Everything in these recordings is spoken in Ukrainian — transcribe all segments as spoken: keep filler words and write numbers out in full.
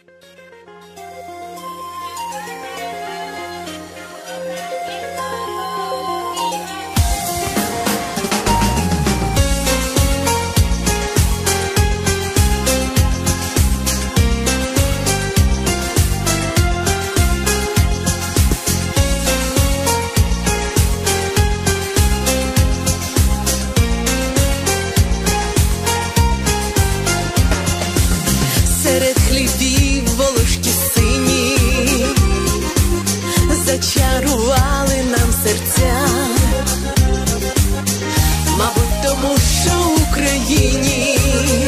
Серед хлібів волошки сині зачарували нам серця, мабуть, тому що в Україні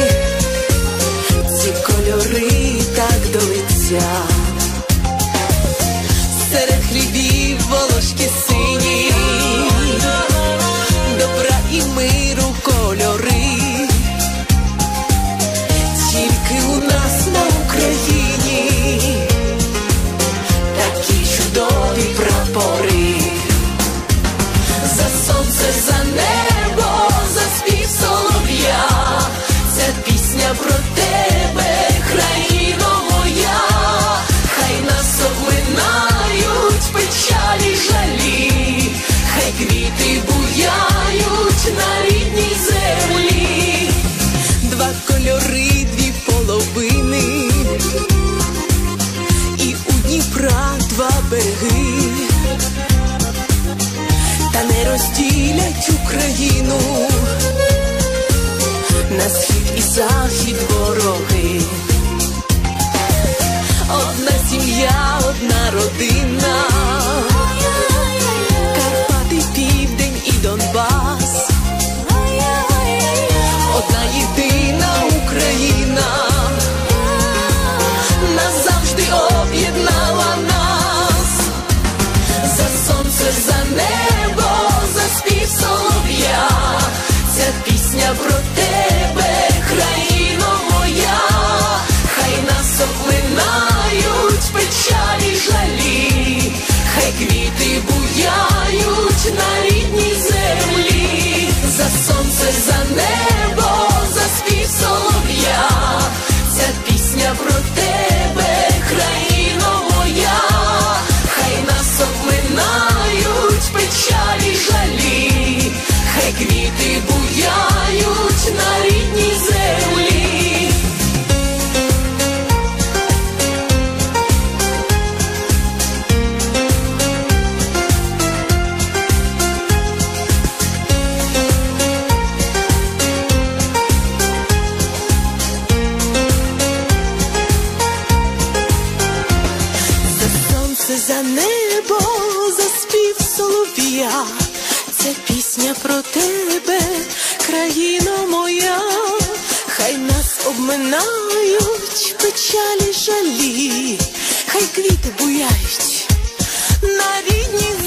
ці кольори так до лиця. Серед хлібів волошки сині, добра і миру кольори. Тільки у нас на Україні такі чудові прапори. За сонце, за небо, за спів солов'я, ця пісня про тебе, країно моя. Хай нас обминають печалі, жалі, хай квіти буяють на рідній землі. Два кольори, дві половини, і у Дніпра два береги, та не розділять Україну на схід і захід вороги. Одна сім'я, одна родина, Карпати, Південь і Донбас. Одна єдина Україна назавжди об'єднала нас. За сонце, за небо, за спів солов'я, ця пісня про тебе, країно моя. Хай нас обминають печалі, жалі, хай квіти буяють на рідній землі. За сонце, за небо, за спів солов'я, ця пісня про тебе, країно моя. Хай нас обминають печалі, жалі, хай квіти буяють на рідній землі. За небо, за спів солов'я, ця пісня про тебе, країно моя. Хай нас обминають печалі, жалі, хай квіти буяють на рідній